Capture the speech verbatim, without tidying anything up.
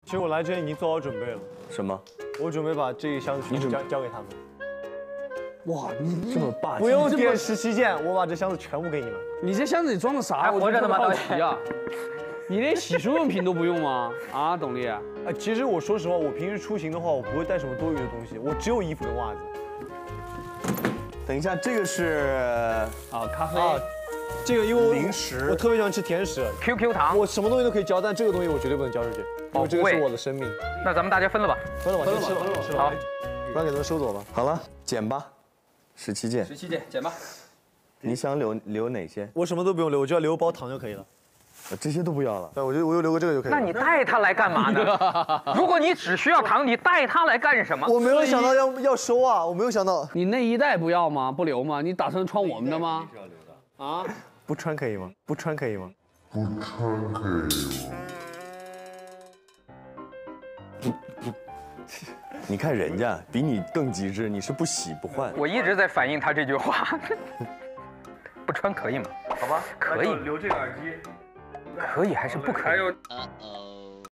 其实我来之前已经做好准备了。 什么？ 我准备把这一箱子全部交交给他们。 哇，你这么霸气！ 不用点十七件，我把这箱子全部给你们。 你这箱子里装的啥？我活着呢吗？ 好奇啊！你连洗漱用品都不用吗？啊，董力。 啊，其实我说实话，我平时出行的话，我不会带什么多余的东西，我只有衣服跟袜子。 等一下，这个是啊，咖啡。 啊，这个因为我零食， 我特别喜欢吃甜食 ，Q Q 糖， 我什么东西都可以交，但这个东西我绝对不能交出去，因为这个是我的生命。 那咱们大家分了吧， 分了吧，分了吧，分了吧，吃了吧。 好， 不然给他们收走吧。 好了，剪吧，十七件。 十七件，剪吧。 你想留留哪些？ 我什么都不用留，我就要留包糖就可以了。 这些都不要了。 对，我就我就留个这个就可以了。 那你带它来干嘛呢？如果你只需要糖，你带它来干什么？ 我没有想到要要收啊，我没有想到。 你内衣带不要吗？不留吗？你打算穿我们的吗？啊？ 不穿可以吗？不穿可以吗？ 不穿可以吗？ 你看人家比你更极致，你是不洗不换。 我一直在反映他这句话。不穿可以吗？好吧，可以。 留这个耳机。 可以还是不可以？ 还有。